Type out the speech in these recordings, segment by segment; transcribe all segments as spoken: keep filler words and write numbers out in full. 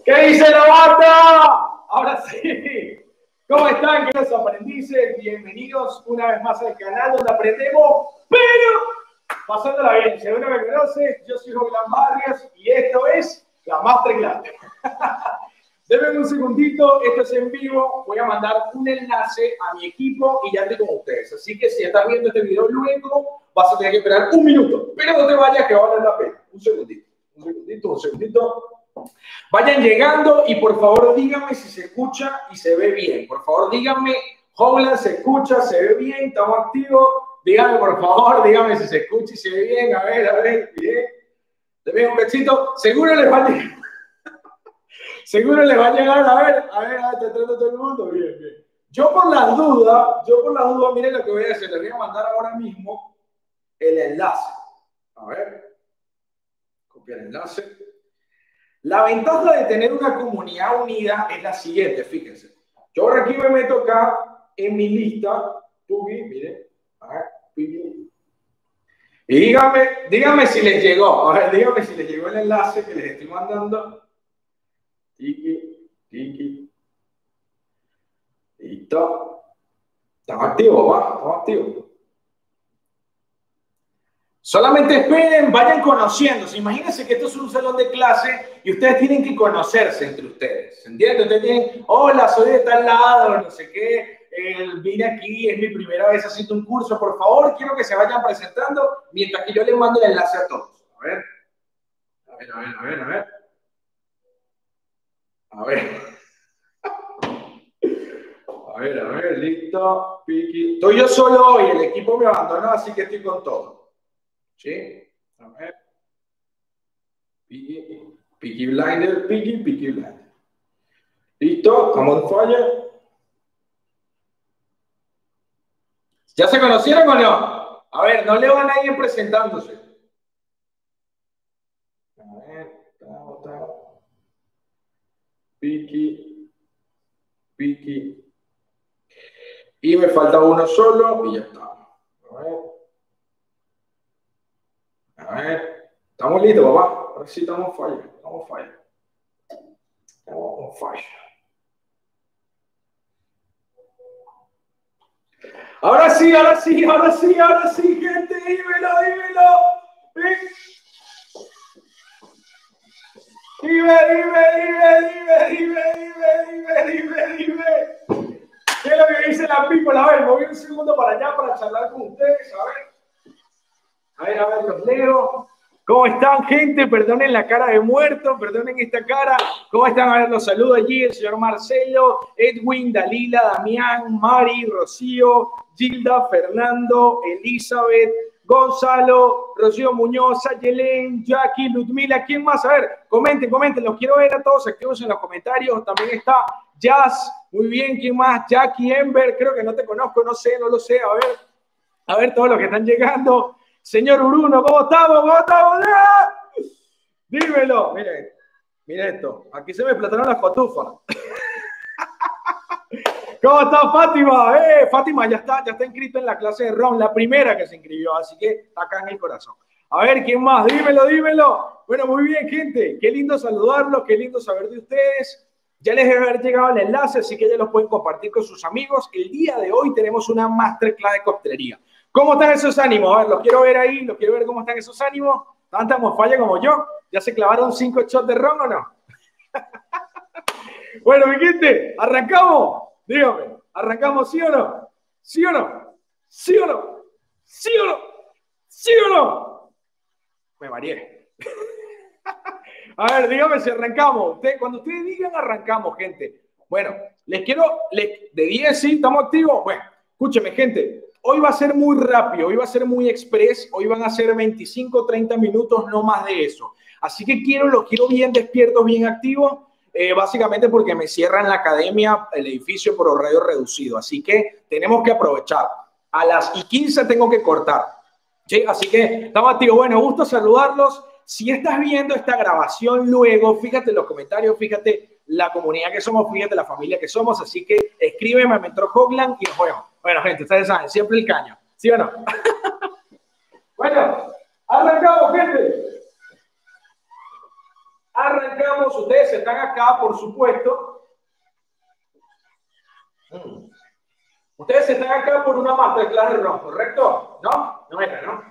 ¿Qué dice la banda? Ahora sí. ¿Cómo están, queridos aprendices? Bienvenidos una vez más al canal donde aprendemos, pero pasándola bien. Si uno me conoce, yo soy Joglan Vargas y esto es la Masterclass. Denme un segundito, esto es en vivo. Voy a mandar un enlace a mi equipo y ya estoy con ustedes. Así que si estás viendo este video luego, vas a tener que esperar un minuto. Pero no te vayas, que va a valer la pena. Un segundito, un segundito, un segundito. Vayan llegando y por favor díganme si se escucha y se ve bien. Por favor díganme, Joglan, se escucha, se ve bien, estamos activos. Díganme por favor, díganme si se escucha y se ve bien. A ver, a ver, bien. Les doy un besito. Seguro les va a llegar. Seguro les va a llegar. A ver, a ver, a ver, te trato todo el mundo. Bien, bien. Yo por las dudas, yo por las dudas, miren lo que voy a hacer. Les voy a mandar ahora mismo el enlace. A ver. Copiar el enlace. La ventaja de tener una comunidad unida es la siguiente, fíjense. Yo ahora aquí me meto acá en mi lista. Tubi, miren. A ver, Tubi. Y díganme, díganme si les llegó. A ver, díganme si les llegó el enlace que les estoy mandando. Tiki, tiki. Listo. Estamos activos, va. Estamos activos. Solamente esperen, vayan conociéndose. Imagínense que esto es un salón de clase y ustedes tienen que conocerse entre ustedes. ¿Entienden? Ustedes tienen, hola, soy de tal lado, no sé qué, eh, vine aquí, es mi primera vez haciendo un curso. Por favor, quiero que se vayan presentando mientras que yo les mando el enlace a todos. A ver. A ver, a ver, a ver, a ver. A ver. A ver, a ver, listo. Piki. Estoy yo solo hoy, el equipo me abandonó, así que estoy con todo. ¿Sí? A ver. Piki, Piki Blinder, Piki, Piki Blinder. ¿Listo? ¿Estamos en falla? ¿Ya se conocieron o no? A ver, no le van a ir presentándose. A ver, estamos, estamos. Piki, Piki. Y me falta uno solo y ya está. A ver. A ver. ¿Estamos listos, papá? Ahora sí estamos en falla. Estamos en falla. Estamos en falla. Ahora sí, ahora sí, ahora sí, ahora sí, gente, dímelo, dímelo. Dime, dime, dime, dime, dime, dime, dime, dime, dime. ¿Qué es lo que dice la people? A ver, me voy un segundo para allá para charlar con ustedes, a ver. A ver, a ver, los leo. ¿Cómo están, gente? Perdonen la cara de muerto, perdonen esta cara. ¿Cómo están? A ver, los saludo allí, el señor Marcelo, Edwin, Dalila, Damián, Mari, Rocío, Gilda, Fernando, Elizabeth, Gonzalo, Rocío Muñoz, Ayelén, Jackie, Ludmila. ¿Quién más? A ver, comenten, comenten. Los quiero ver a todos activos en los comentarios. También está Jazz. Muy bien, ¿quién más? Jackie, Ember. Creo que no te conozco, no sé, no lo sé. A ver, a ver todos los que están llegando. Señor Bruno, ¿cómo estamos? ¿Cómo estamos? ¡Ah! Dímelo. Miren, miren esto. Aquí se me explotaron las cotufas. ¿Cómo está Fátima? Eh, Fátima ya está, ya está inscrita en la clase de Ron, la primera que se inscribió, así que está acá en el corazón. A ver, ¿quién más? Dímelo, dímelo. Bueno, muy bien, gente. Qué lindo saludarlos, qué lindo saber de ustedes. Ya les debe haber llegado el enlace, así que ya los pueden compartir con sus amigos. El día de hoy tenemos una masterclass de coctelería. ¿Cómo están esos ánimos? A ver, los quiero ver ahí, los quiero ver cómo están esos ánimos. ¿Tanta mofalla como yo? ¿Ya se clavaron cinco shots de ron o no? Bueno, mi gente, ¿arrancamos? Dígame, ¿arrancamos sí o no? ¿Sí o no? ¿Sí o no? ¿Sí o no? ¿Sí o no? Me mareé. A ver, dígame si arrancamos. Usted, cuando ustedes digan arrancamos, gente. Bueno, les quiero, les, de diez, ¿sí? ¿Estamos activos? Bueno, escúcheme, gente. Hoy va a ser muy rápido, hoy va a ser muy express, hoy van a ser veinticinco, treinta minutos, no más de eso. Así que quiero, los quiero bien despiertos, bien activos, eh, básicamente porque me cierran la academia, el edificio por horario reducido. Así que tenemos que aprovechar. A las y quince tengo que cortar. ¿Sí? Así que estamos activos. Bueno, gusto saludarlos. Si estás viendo esta grabación luego, fíjate en los comentarios, fíjate la comunidad que somos, fíjate la familia que somos. Así que escríbeme a Mentor Joglan y nos vemos. Bueno, gente, ustedes saben, siempre el caño. ¿Sí o no? Bueno, arrancamos, gente. Arrancamos. arrancamos. Ustedes están acá, por supuesto. Mm. Ustedes están acá por una masterclass de ron, ¿correcto? ¿No? No era, ¿no?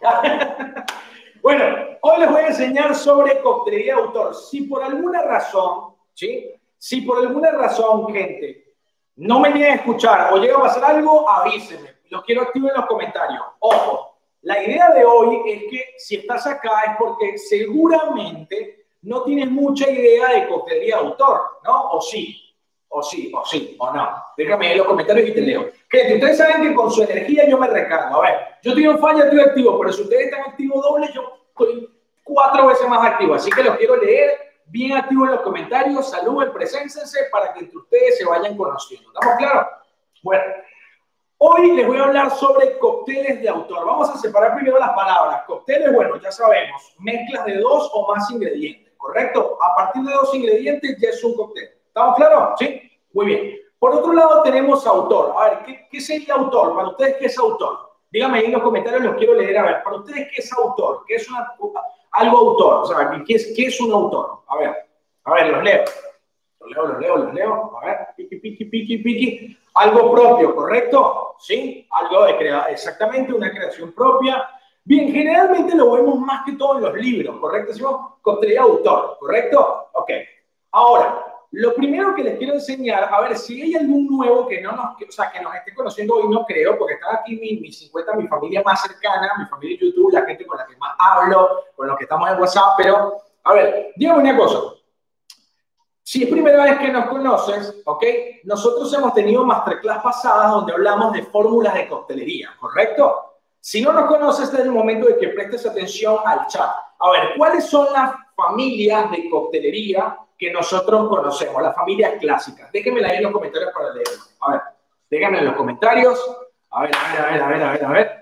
Bueno, hoy les voy a enseñar sobre coctelería de autor. Si por alguna razón, ¿sí? Si por alguna razón, gente, no me lleguen a escuchar o llega a pasar algo, avísenme. Los quiero activar en los comentarios. Ojo, la idea de hoy es que si estás acá es porque seguramente no tienes mucha idea de coctelería de autor, ¿no? O sí. O sí, o sí, o no. Déjame en los comentarios y te leo. Gente, ustedes saben que con su energía yo me recargo. A ver, yo estoy en falla, estoy activo, pero si ustedes están activos doble, yo estoy cuatro veces más activo. Así que los quiero leer bien activo en los comentarios. Saluden, preséntense para que entre ustedes se vayan conociendo. ¿Estamos claros? Bueno, hoy les voy a hablar sobre cócteles de autor. Vamos a separar primero las palabras. Cócteles, bueno, ya sabemos, mezclas de dos o más ingredientes, ¿correcto? A partir de dos ingredientes ya es un cóctel. ¿Estamos claros? ¿Sí? Muy bien. Por otro lado tenemos autor. A ver, ¿qué, qué sería autor? Para ustedes, ¿qué es autor? Díganme ahí en los comentarios, los quiero leer. A ver, para ustedes, ¿qué es autor? ¿Qué es una, algo autor? O sea, ¿qué es, qué es un autor? A ver, a ver, los leo. Los leo, los leo, los leo. A ver, piqui, piqui, piqui, piqui. Algo propio, ¿correcto? ¿Sí? Algo de crear, exactamente, una creación propia. Bien, generalmente lo vemos más que todo en los libros, ¿correcto? Decimos coctelería de autor, ¿correcto? Ok. Ahora, lo primero que les quiero enseñar, a ver, si hay algún nuevo que no nos, o sea, que nos esté conociendo hoy, no creo, porque están aquí mis mi cincuenta, mi familia más cercana, mi familia de YouTube, la gente con la que más hablo, con los que estamos en WhatsApp, pero, a ver, dígame una cosa. Si es primera vez que nos conoces, ¿ok? Nosotros hemos tenido masterclass pasadas donde hablamos de fórmulas de coctelería, ¿correcto? Si no nos conoces, este es el momento de que prestes atención al chat. A ver, ¿cuáles son las familias de coctelería que nosotros conocemos, las familias clásicas? Déjenmela ahí en los comentarios para leerlo. A ver, déjenme en los comentarios. A ver, a ver, a ver, a ver, a ver, a ver.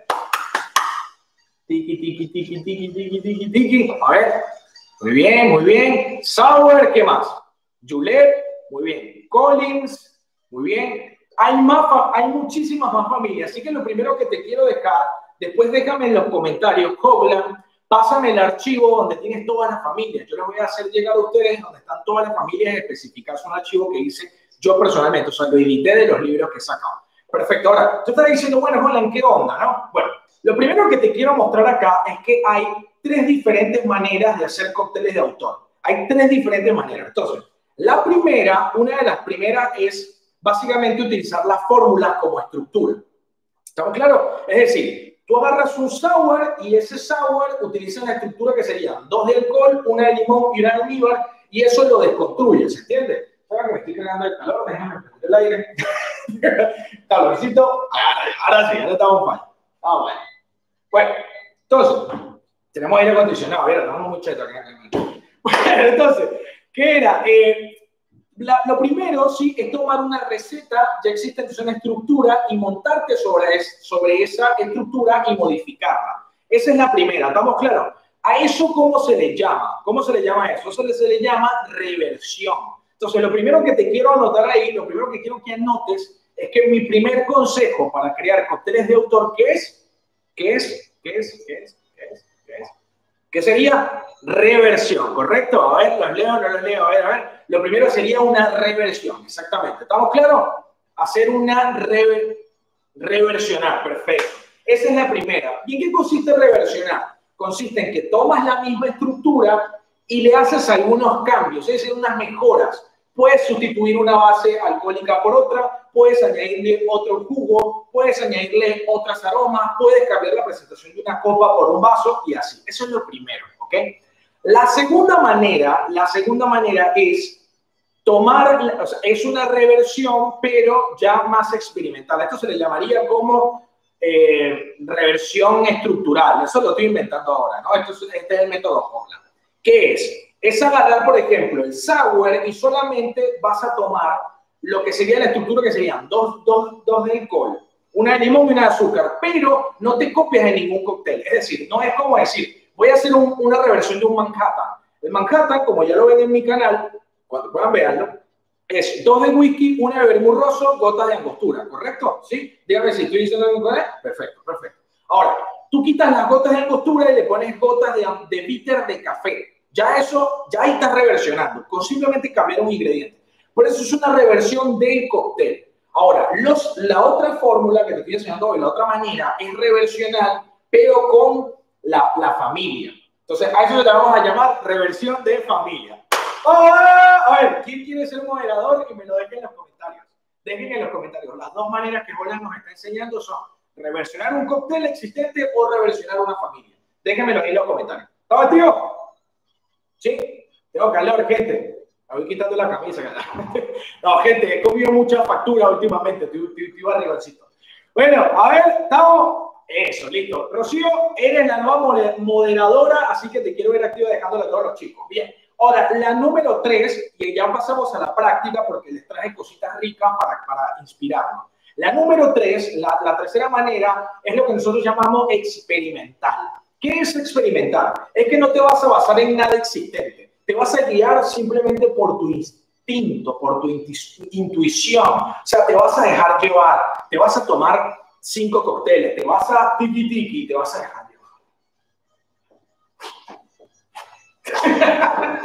Tiki, tiki, tiki, tiki, tiki, tiki, tiki. A ver. Muy bien, muy bien. Sauer, ¿qué más? Juliet, muy bien. Collins, muy bien. Hay, más, hay muchísimas más familias. Así que lo primero que te quiero dejar, después déjame en los comentarios, Hoglan, pásame el archivo donde tienes todas las familias. Yo les voy a hacer llegar a ustedes donde están todas las familias específicas. Es un archivo que hice yo personalmente, o sea, lo edité de los libros que he sacado. Perfecto. Ahora, tú estás diciendo, bueno, Hoglan, ¿qué onda, no? Bueno, lo primero que te quiero mostrar acá es que hay tres diferentes maneras de hacer cócteles de autor. Hay tres diferentes maneras. Entonces, la primera, una de las primeras es básicamente utilizar las fórmulas como estructura. ¿Estamos claros? Es decir, tú agarras un sour y ese sour utiliza una estructura que sería dos de alcohol, una de limón y una de almíbar, y eso lo desconstruye, ¿se entiende? Ahora que me estoy cagando el calor, déjame prender el aire. Calorcito. Ahora sí, ahora estamos mal. Ah, bueno. Bueno, entonces, tenemos aire acondicionado. A ver, estamos muy chetos acá. Bueno, entonces, ¿qué era? Eh, La, lo primero, sí, es tomar una receta, ya existe entonces una estructura y montarte sobre, es, sobre esa estructura y modificarla. Esa es la primera, ¿estamos claros? ¿A eso cómo se le llama? ¿Cómo se le llama a eso? Eso se le, se le llama reversión. Entonces, lo primero que te quiero anotar ahí, lo primero que quiero que anotes es que mi primer consejo para crear cócteles de autor, ¿qué es? ¿Qué es? ¿Qué es? ¿Qué es? ¿Qué es? ¿Qué es? ¿Qué sería? Reversión, ¿correcto? A ver, los leo, no los leo, a ver, a ver. Lo primero sería una reversión, exactamente. ¿Estamos claros? Hacer una rever reversionar, perfecto. Esa es la primera. ¿Y en qué consiste reversionar? Consiste en que tomas la misma estructura y le haces algunos cambios, es decir, unas mejoras. Puedes sustituir una base alcohólica por otra, puedes añadirle otro jugo, puedes añadirle otros aromas, puedes cambiar la presentación de una copa por un vaso y así. Eso es lo primero, ¿ok? La segunda manera, la segunda manera es tomar, o sea, es una reversión, pero ya más experimental. Esto se le llamaría como eh, reversión estructural. Eso lo estoy inventando ahora, ¿no? Esto es, este es el método Hoglan. ¿Qué es? Es agarrar, por ejemplo, el sour y solamente vas a tomar lo que sería la estructura, que serían dos, dos, dos de alcohol, una de limón y una de azúcar, pero no te copias en ningún cóctel. Es decir, no es como decir, voy a hacer un, una reversión de un Manhattan. El Manhattan, como ya lo ven en mi canal, cuando puedan verlo, es dos de whisky, una de vermouth rosso, gotas de angostura, ¿correcto? ¿Sí? Dígame si estoy diciendo algo con él. Perfecto, perfecto. Ahora, tú quitas las gotas de angostura y le pones gotas de, de bitter de café. Ya eso, ya ahí estás reversionando, con simplemente cambiar un ingrediente. Por eso es una reversión del cóctel. Ahora, los, la otra fórmula que te estoy enseñando hoy, la otra manera, es reversional, pero con la, la familia. Entonces, a eso le vamos a llamar reversión de familia. Oh, a ver, ¿quién quiere ser moderador? Y me lo dejen en los comentarios. Dejen en los comentarios. Las dos maneras que Roland nos está enseñando son reversionar un cóctel existente o reversionar una familia. Déjenmelo en los comentarios. ¿Estaba, tío? ¿Sí? Tengo calor, gente. Me voy quitando la camisa. No, gente, he comido mucha factura últimamente. Estoy, estoy, estoy barrigoncito. Bueno, a ver, estamos. Eso, listo. Rocío, eres la nueva moderadora, así que te quiero ver activa dejándole a todos los chicos. Bien. Ahora, la número tres, y ya pasamos a la práctica porque les traje cositas ricas para, para inspirarnos. La número tres, la, la tercera manera, es lo que nosotros llamamos experimental. ¿Qué es experimentar? Es que no te vas a basar en nada existente. Te vas a guiar simplemente por tu instinto, por tu intuición. O sea, te vas a dejar llevar. Te vas a tomar cinco cócteles. Te vas a tiki tiki. Te vas a dejar llevar.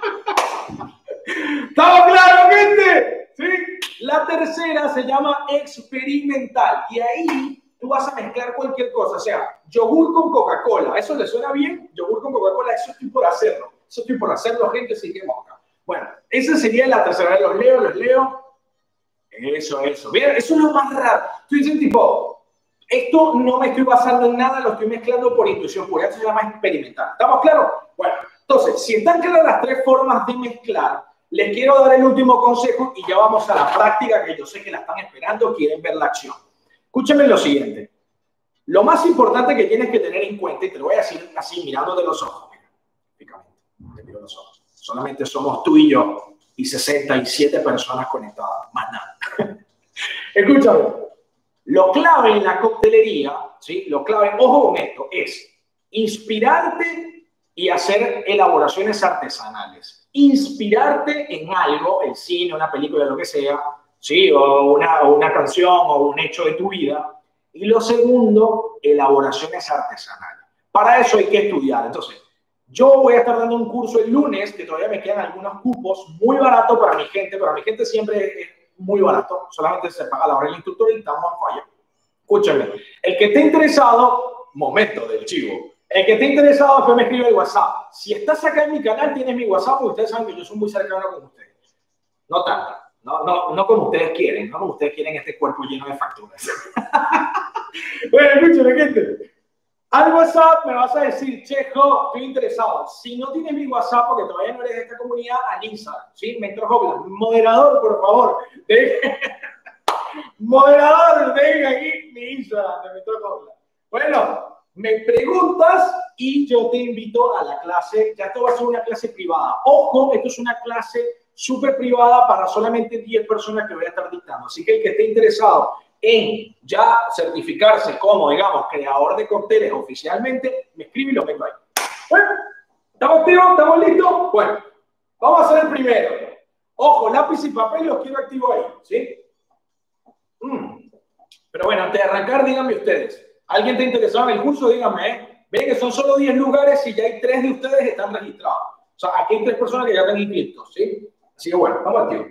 ¿Estamos claros, gente? ¿Sí? La tercera se llama experimental. Y ahí tú vas a mezclar cualquier cosa, o sea, yogur con Coca-Cola. ¿Eso le suena bien? Yogur con Coca-Cola, eso estoy por hacerlo. Eso estoy por hacerlo, gente, sin que mosca. Bueno, esa sería la tercera. Los leo, los leo. Eso, eso. Bien, eso es lo más raro. Tú dices, tipo, esto no me estoy basando en nada, lo estoy mezclando por intuición pura. Eso se llama experimentar. ¿Estamos claros? Bueno, entonces, si están claras las tres formas de mezclar, les quiero dar el último consejo y ya vamos a la práctica, que yo sé que la están esperando, quieren ver la acción. Escúchame lo siguiente. Lo más importante que tienes que tener en cuenta, y te lo voy a decir así, mirándote los ojos. Mira, te miro los ojos. Solamente somos tú y yo y sesenta y siete personas conectadas, más nada. Escúchame. Lo clave en la coctelería, ¿sí? Lo clave, ojo con esto, es inspirarte y hacer elaboraciones artesanales. Inspirarte en algo, el cine, una película, lo que sea, ¿sí? O una, o una canción o un hecho de tu vida. Y lo segundo, elaboraciones artesanales. Para eso hay que estudiar. Entonces, yo voy a estar dando un curso el lunes, que todavía me quedan algunos cupos, muy barato para mi gente. Para mi gente siempre es muy barato. Solamente se paga la hora del instructor y estamos en falla. Escúchame. El que esté interesado, momento del chivo. El que esté interesado, después me escribe el WhatsApp. Si estás acá en mi canal, tienes mi WhatsApp, porque ustedes saben que yo soy muy cercano con ustedes. No tanto. No, no, no como ustedes quieren, no como ustedes quieren este cuerpo lleno de facturas. Bueno, escúchame, gente. Al WhatsApp me vas a decir, Chejo, estoy interesado. Si no tienes mi WhatsApp, porque todavía no eres de esta comunidad, al Instagram, ¿sí? Metro Hogland. Moderador, por favor. De... Moderador, dejen aquí mi Instagram de Metro Hogland. Bueno, me preguntas y yo te invito a la clase. Ya esto va a ser una clase privada. Ojo, esto es una clase súper privada para solamente diez personas que voy a estar dictando. Así que el que esté interesado en ya certificarse como, digamos, creador de cócteles oficialmente, me escribe y lo meto ahí. Bueno, ¿estamos activos? ¿Estamos listos? Bueno, vamos a hacer el primero. Ojo, lápiz y papel los quiero activo ahí, ¿sí? Mm. Pero bueno, antes de arrancar, díganme ustedes. ¿Alguien está interesado en el curso? Díganme, ¿eh? Ven que son solo diez lugares y ya hay tres de ustedes que están registrados. O sea, aquí hay tres personas que ya están inscritos, ¿sí? Así que bueno, vamos activos.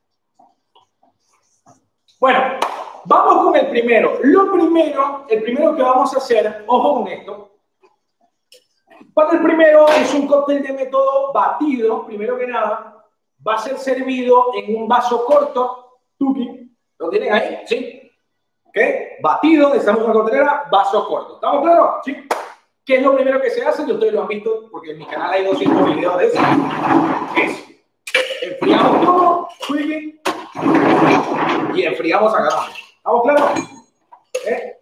Bueno, vamos con el primero. Lo primero, el primero que vamos a hacer, ojo con esto. Para el primero es un cóctel de método batido, primero que nada. Va a ser servido en un vaso corto. Tuki, ¿lo tienen ahí? ¿Sí? ¿Ok? Batido, necesitamos una coctelera, vaso corto. ¿Estamos claros? ¿Sí? ¿Qué es lo primero que se hace? Y ustedes lo han visto, porque en mi canal hay doscientos videos de eso. Es, enfriamos todo, Tuki, y enfriamos acá. ¿Estamos claros? ¿Eh?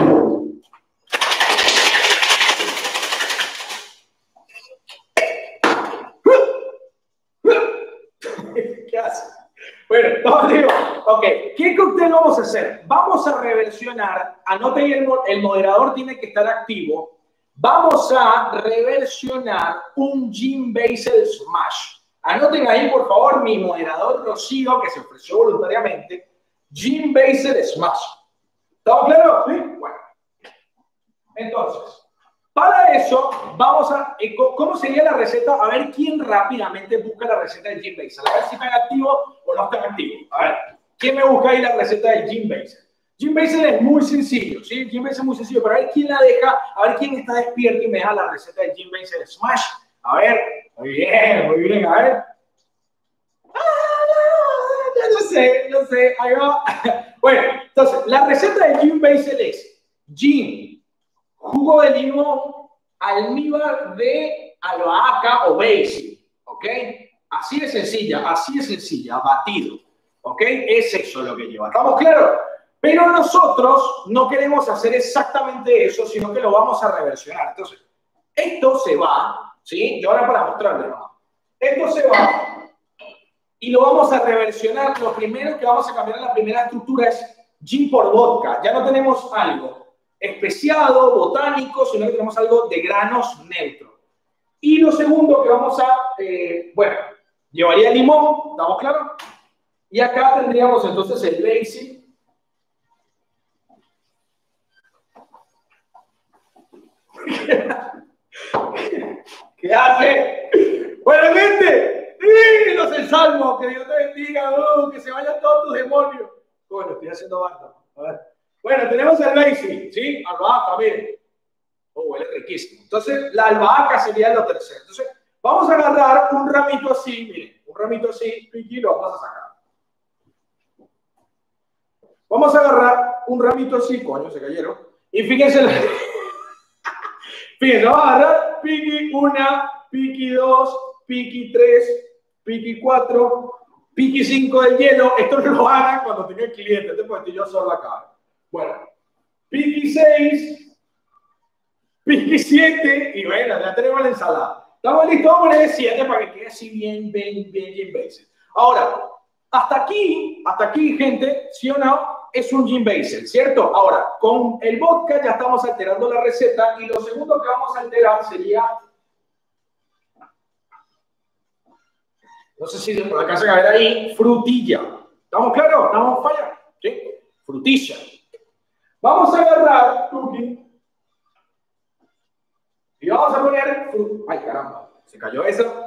¿Qué hace? Bueno, todo digo, ok, ¿qué cóctel vamos a hacer? Vamos a reversionar, anoten, el, el moderador tiene que estar activo, vamos a reversionar un Gin Basil Smash. Anoten ahí, por favor, mi moderador Rocío, que se ofreció voluntariamente, Gin Basil Smash. ¿Estamos claros? ¿Sí? Bueno. Entonces, Para eso, vamos a... ¿Cómo sería la receta? A ver quién rápidamente busca la receta del Gym Basel. A ver si están activos o no están activos. A ver, ¿quién me busca ahí la receta del Gym Basel? Gym Basel es muy sencillo, ¿sí? Gym Basel es muy sencillo, pero a ver quién la deja, a ver quién está despierto y me deja la receta del Gym Basel Smash. A ver, muy bien, muy bien, a ver. Ah, no, no sé, no sé, ahí va. Bueno, entonces, la receta del Gym Basel es gin, jugo de limón, almíbar de albahaca o basil, ¿ok? Así de sencilla, así de sencilla, batido, ¿ok? Es eso lo que lleva, ¿estamos claros? Pero nosotros no queremos hacer exactamente eso, sino que lo vamos a reversionar. Entonces, esto se va, ¿sí? Y ahora para mostrarles, ¿no? Esto se va y lo vamos a reversionar. Lo primero que vamos a cambiar en la primera estructura es gin por vodka. Ya no tenemos algo especiado, botánico, sino que tenemos algo de granos neutro. Y lo segundo que vamos a, eh, bueno, llevaría limón, ¿estamos claros? Y acá tendríamos entonces el basil. ¿Qué hace? Bueno, gente, dinos el salmo, que Dios te bendiga, oh, que se vayan todos tus demonios. Bueno, estoy haciendo banda. A ver. Bueno, tenemos el basil, ¿sí? Albahaca, miren. Oh, huele riquísimo. Entonces, la albahaca sería lo tercero. Entonces, vamos a agarrar un ramito así, miren, un ramito así, y lo vamos a sacar. Vamos a agarrar un ramito así, coño, se cayeron. Y fíjense, la... fíjense, vamos a agarrar piqui una, piqui dos, piqui tres, piqui cuatro, piqui cinco del hielo. Esto lo hagan cuando tenga el cliente, este porque yo solo acá. Bueno, piqui seis, piqui siete, y bueno, ya tenemos la ensalada. Estamos listos, vamos a poner siete para que quede así bien, bien, bien, bien basic. Ahora, hasta aquí, hasta aquí, gente, ¿sí o no? Es un Gin Basel, ¿cierto? Ahora, con el vodka ya estamos alterando la receta y lo segundo que vamos a alterar sería, no sé si lo alcanzan a ver ahí, frutilla. ¿Estamos claros? ¿Estamos falla? ¿Sí? Frutilla. Vamos a agarrar, Tuki, y vamos a poner, ay caramba, se cayó eso.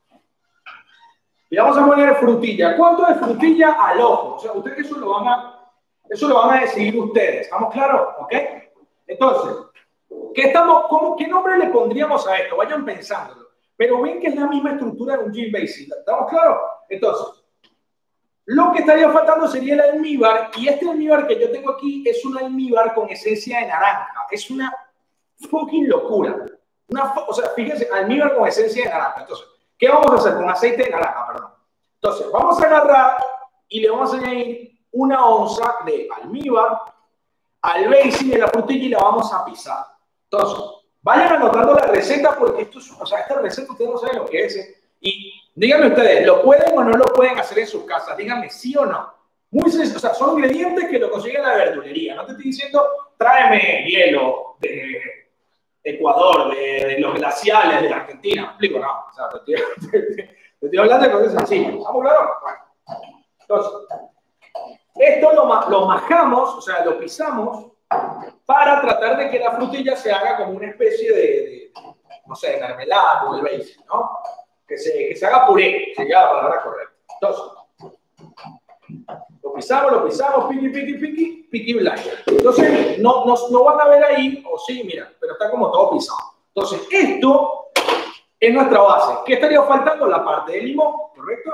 Y vamos a poner frutilla. ¿Cuánto de frutilla al ojo? O sea, ustedes eso lo van a, eso lo van a decidir ustedes. ¿Estamos claros? ¿Ok? Entonces, ¿qué, estamos, cómo, ¿qué nombre le pondríamos a esto? Vayan pensándolo. Pero ven que es la misma estructura de un Gin Basel. ¿Estamos claros? Entonces, lo que estaría faltando sería el almíbar. Y este almíbar que yo tengo aquí es un almíbar con esencia de naranja. Es una fucking locura. Una, o sea, fíjense, almíbar con esencia de naranja. Entonces, ¿qué vamos a hacer? Con aceite de naranja, perdón. Entonces, vamos a agarrar y le vamos a añadir una onza de almíbar al basil de la frutilla y la vamos a pisar. Entonces, vayan anotando la receta porque esto es, o sea, esta receta ustedes no saben lo que es. ¿eh? Y díganme ustedes, ¿lo pueden o no lo pueden hacer en sus casas? Díganme sí o no. Muy sencillo, o sea, son ingredientes que lo consiguen en la verdulería. No te estoy diciendo, tráeme hielo de Ecuador, de, de los glaciales de la Argentina. ¿Me explico? No, o sea, te estoy, te, te estoy hablando de cosas sencillas. ¿Estamos claros? Bueno. Entonces, esto lo, lo majamos, o sea, lo pisamos para tratar de que la frutilla se haga como una especie de, de no sé, de mermelada o el basil, ¿no? Que se, que se haga puré, sería la palabra correcta. Entonces, lo pisamos, lo pisamos, piqui, piqui, piqui, piqui blinder. Entonces, no, no, no van a ver ahí, o sí, mira, pero está como todo pisado. Entonces, esto es nuestra base. ¿Qué estaría faltando? La parte de limón, ¿correcto?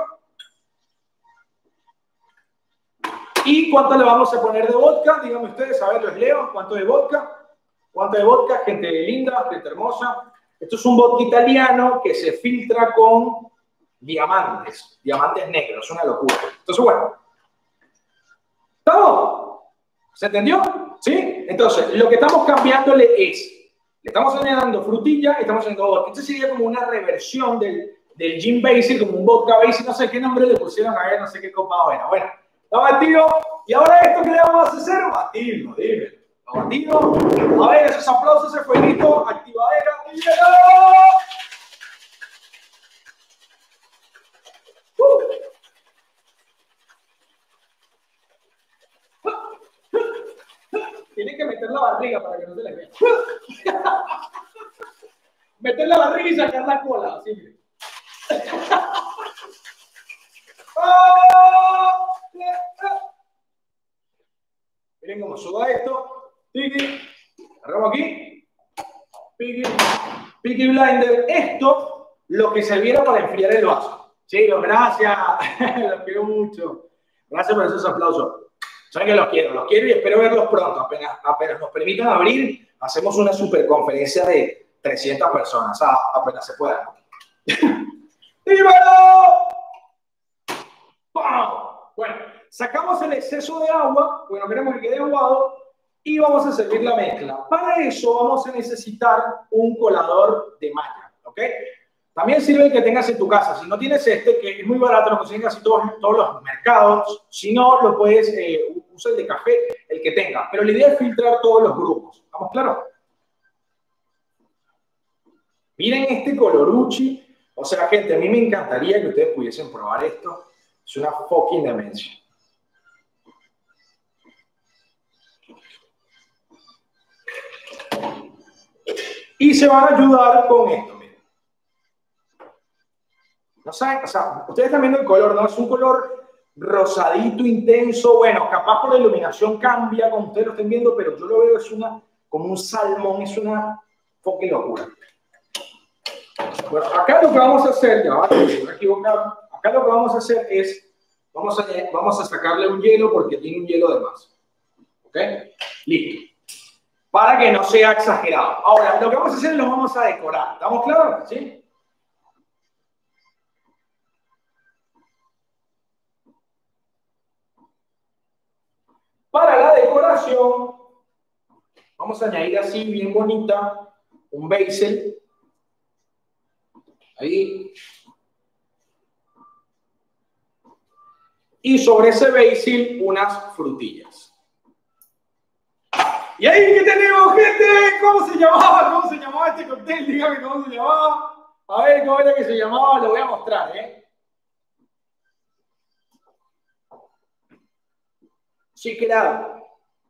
¿Y cuánto le vamos a poner de vodka? Díganme ustedes, a ver, les leo. ¿Cuánto de vodka? ¿Cuánto de vodka? Gente linda, gente hermosa. Esto es un vodka italiano que se filtra con diamantes, diamantes negros, es una locura. Entonces, bueno. ¿Estamos? ¿Se entendió? ¿Sí? Entonces, lo que estamos cambiándole es, le estamos añadiendo frutilla y estamos haciendo vodka. Esto sería como una reversión del, del Gin Basel, como un vodka Basel, no sé qué nombre le pusieron a ver, no sé qué copa era. Bueno, está batido. Y ahora esto que le vamos a hacer, batirlo, dime. Está batido. A ver, esos aplausos, ese fueguito, activadera. ¡Dímelo! Uh. Tienen que meter la barriga para que no se les vea. meter la barriga y sacar la cola. Así, miren. Miren cómo suba esto. Tiki. Agarramos aquí. Piki. Piki Blinder. Esto, lo que servirá para enfriar el vaso. Chicos, gracias. Los quiero mucho. Gracias por esos aplausos. Saben que los quiero, los quiero y espero verlos pronto. Apenas, apenas nos permitan abrir, hacemos una super conferencia de trescientas personas. Ah, apenas se pueda. ¡Dímelo! ¡Pam! Bueno, sacamos el exceso de agua, porque no queremos que quede aguado, y vamos a servir la mezcla. Para eso vamos a necesitar un colador de malla, ¿ok? También sirve el que tengas en tu casa. Si no tienes este, que es muy barato, lo consiguen casi todos, todos los mercados. Si no, lo puedes eh, usar el de café, el que tenga. Pero la idea es filtrar todos los grupos. ¿Estamos claros? Miren este coloruchi. O sea, gente, a mí me encantaría que ustedes pudiesen probar esto. Es una fucking demencia. Y se van a ayudar con esto. No saben, o sea, ustedes están viendo el color, ¿no? Es un color rosadito, intenso. Bueno, capaz por la iluminación cambia, como ustedes lo estén viendo, pero yo lo veo, es una, como un salmón, es una fucking locura. Bueno, acá lo que vamos a hacer, ya va, me voy a equivocar. Acá lo que vamos a hacer es, vamos a, vamos a sacarle un hielo porque tiene un hielo de más. ¿Ok? Listo. Para que no sea exagerado. Ahora, lo que vamos a hacer es lo vamos a decorar. ¿Estamos claros? ¿Sí? Para la decoración, vamos a añadir así, bien bonita, un basil. Ahí. Y sobre ese basil, unas frutillas. Y ahí que tenemos, gente. ¿Cómo se llamaba? ¿Cómo se llamaba este cóctel? Dígame cómo se llamaba. A ver cómo era que se llamaba, lo voy a mostrar, ¿eh? Check-it-out.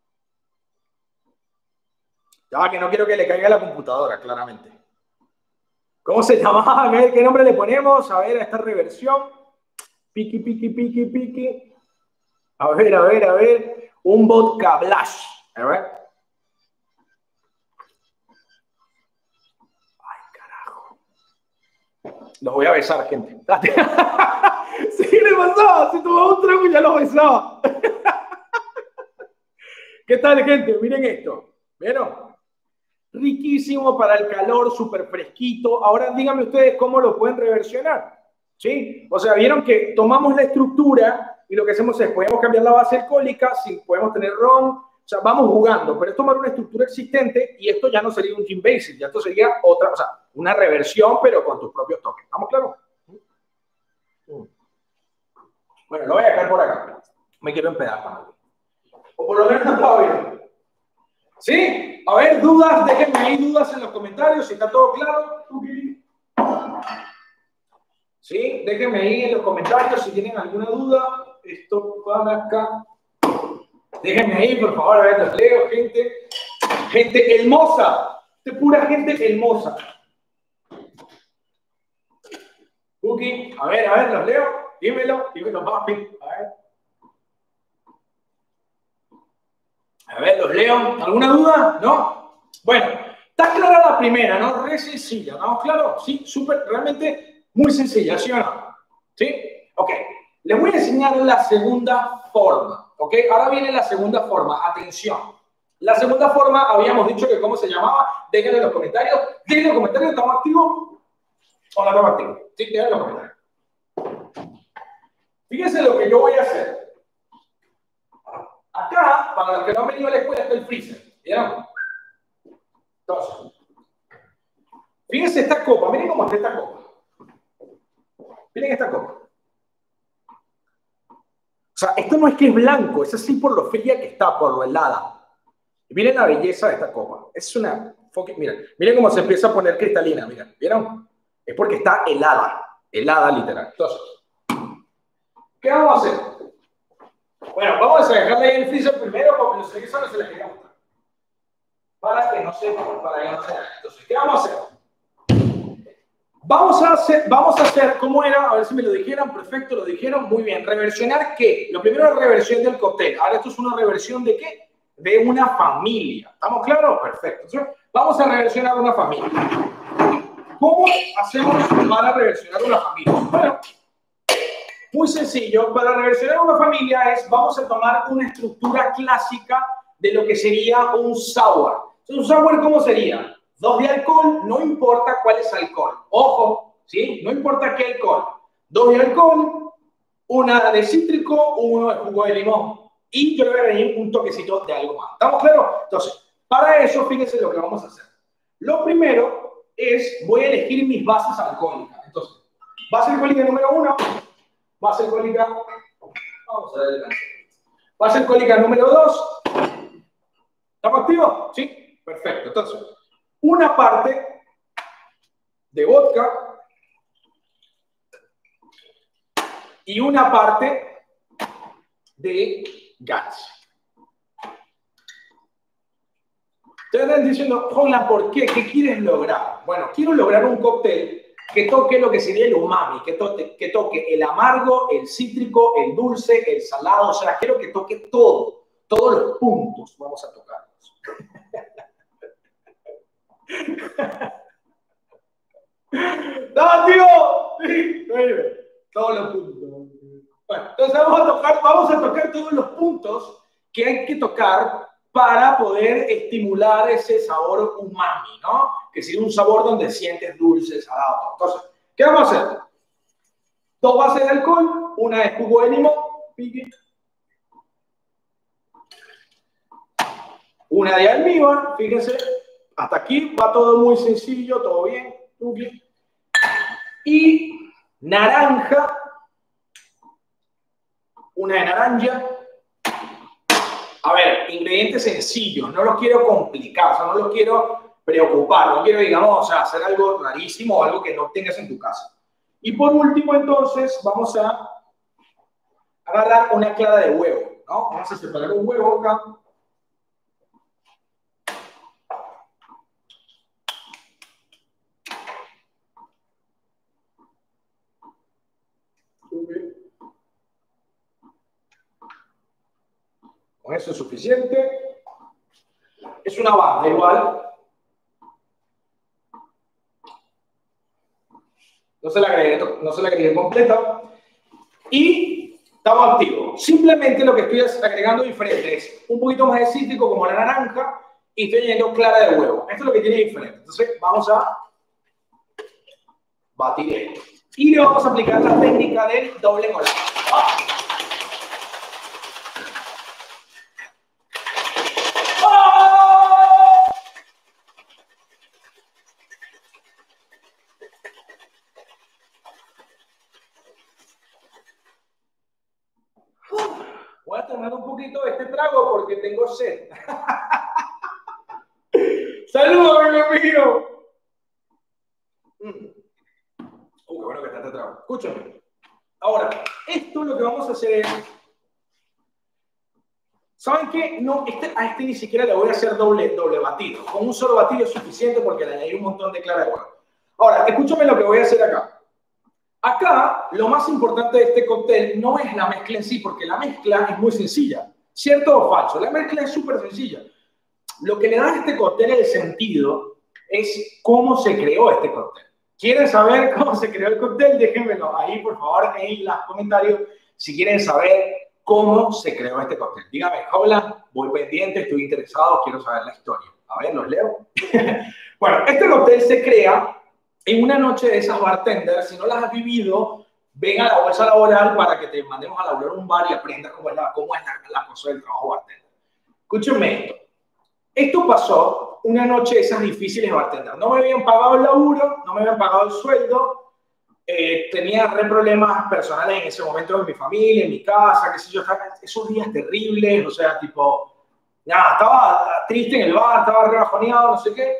Ya que no quiero que le caiga la computadora, claramente. ¿Cómo se llamaba? A ver qué nombre le ponemos. A ver, a esta reversión. Piqui, piqui, piqui, piqui. A ver, a ver, a ver. Un vodka blush. A ver. Ay, carajo. Los voy a besar, gente. Sí, le pasaba. Se tomaba un trago y ya los besaba. ¿Qué tal, gente? Miren esto. ¿Vieron? Riquísimo para el calor, súper fresquito. Ahora díganme ustedes cómo lo pueden reversionar. ¿Sí? O sea, vieron que tomamos la estructura y lo que hacemos es, podemos cambiar la base alcohólica, si podemos tener ron, o sea, vamos jugando, pero es tomar una estructura existente y esto ya no sería un gin basic, ya esto sería otra, o sea, una reversión, pero con tus propios toques. ¿Estamos claros? Bueno, lo voy a dejar por acá. Me quiero empedar también. O por lo menos no puedo ver. ¿Sí? A ver, dudas, déjenme ahí dudas en los comentarios, si está todo claro. ¿Sí? Déjenme ahí en los comentarios si tienen alguna duda. Esto para acá. Déjenme ahí, por favor, a ver, los leo, gente. Gente hermosa. De pura gente hermosa. Cookie, a ver, a ver, los leo. Dímelo, dímelo, papi. A ver. A ver, los leo. ¿Alguna duda? ¿No? Bueno, está clara la primera, ¿no? Re sencilla, ¿no? Claro, sí, súper, realmente muy sencilla, ¿sí o no? ¿Sí? Ok. Les voy a enseñar la segunda forma, ¿ok? Ahora viene la segunda forma. Atención. La segunda forma, habíamos dicho que cómo se llamaba. Déjenlo en los comentarios. Déjenlo en los comentarios, ¿estamos activos o no estamos activos? Sí, déjenlo en los comentarios. Fíjense lo que yo voy a hacer. Acá, para los que no han venido a la escuela, está el freezer. ¿Vieron? Entonces, fíjense esta copa. Miren cómo está esta copa. Miren esta copa. O sea, esto no es que es blanco, es así por lo fría que está, por lo helada. Y miren la belleza de esta copa. Es una... Miren, miren cómo se empieza a poner cristalina. Miren, ¿vieron? Es porque está helada. Helada, literal. Entonces, ¿qué vamos a hacer? Bueno, vamos a dejarla ahí en el freezer primero porque los freezer no se les quería mostrar. Para que no se... Para que no se... Entonces, ¿qué vamos a hacer? Vamos a hacer, vamos a hacer, ¿cómo era? A ver si me lo dijeron, perfecto, lo dijeron, muy bien. ¿Reversionar qué? Lo primero es reversión del cóctel. Ahora esto es una reversión de qué? De una familia. ¿Estamos claros? Perfecto. Entonces, vamos a reversionar una familia. ¿Cómo hacemos para reversionar una familia? Bueno, muy sencillo. Para reversionar una familia es, vamos a tomar una estructura clásica de lo que sería un sour. Entonces, ¿un sour cómo sería? Dos de alcohol, no importa cuál es alcohol. Ojo, ¿sí? No importa qué alcohol. Dos de alcohol, una de cítrico, uno de jugo de limón. Y yo le voy a añadir un toquecito de algo más. ¿Estamos claros? Entonces, para eso, fíjense lo que vamos a hacer. Lo primero es, voy a elegir mis bases alcohólicas. Entonces, base alcohólica número uno, base alcohólica, vamos a ver el base alcohólica número dos. ¿Estamos activos? Sí, perfecto. Entonces, una parte de vodka y una parte de gas. Ustedes están diciendo, Holland, ¿por qué? ¿Qué quieres lograr? Bueno, quiero lograr un cóctel que toque lo que sería el umami, que toque, que toque el amargo, el cítrico, el dulce, el salado. O sea, quiero que toque todo, todos los puntos vamos a tocarlos. ¡No, tío! Sí, todos los puntos. Bueno, entonces vamos a, tocar, vamos a tocar todos los puntos que hay que tocar para poder estimular ese sabor umami, ¿no? Que sería un sabor donde sientes dulce, salado. Entonces, ¿qué vamos a hacer? Dos bases de alcohol, una de jugo de limón, una de almíbar, fíjense, hasta aquí va todo muy sencillo, todo bien, y naranja, una de naranja. A ver, ingredientes sencillos, no los quiero complicar, o sea, no los quiero preocupar, no quiero, digamos, o sea, hacer algo rarísimo o algo que no tengas en tu casa. Y por último, entonces, vamos a agarrar una clara de huevo, ¿no? Vamos a separar un huevo acá. Con eso es suficiente. Es una banda igual. No se la agregué, no se la agregué completa. Y estamos activos. Simplemente lo que estoy agregando diferente es un poquito más de cítrico como la naranja y estoy añadiendo clara de huevo. Esto es lo que tiene diferente. Entonces vamos a batir esto. Y le vamos a aplicar la técnica del doble colado. ¡Ah! Voy a tomar un poquito de este trago porque tengo sed. ¡Saludos, amigo mío! Mm. Uh, qué bueno que está este trago. Escúchame. Ahora, esto lo que vamos a hacer es... ¿Saben qué? No, este, a este ni siquiera le voy a hacer doble, doble batido. Con un solo batido es suficiente porque le añadí un montón de clara de huevo. Ahora, escúchame lo que voy a hacer acá. Acá, lo más importante de este cóctel no es la mezcla en sí, porque la mezcla es muy sencilla. ¿Cierto o falso? La mezcla es súper sencilla. Lo que le da a este cóctel el sentido es cómo se creó este cóctel. ¿Quieren saber cómo se creó el cóctel? Déjenmelo ahí, por favor, en los comentarios, si quieren saber cómo se creó este cóctel. Dígame, hola, voy pendiente, estoy interesado, quiero saber la historia. A ver, ¿los leo? Bueno, este cóctel se crea en una noche de esas bartenders. Si no las has vivido, ven a la bolsa laboral para que te mandemos a laburar un bar y aprendas cómo es la, cómo es la, la cosa del trabajo bartender. Escúchenme esto. Esto pasó una noche de esas difíciles bartenders. No me habían pagado el laburo, no me habían pagado el sueldo, eh, tenía re problemas personales en ese momento en mi familia, en mi casa, qué sé yo, esos días terribles, o sea, tipo, nada, estaba triste en el bar, estaba rebajoneado, no sé qué.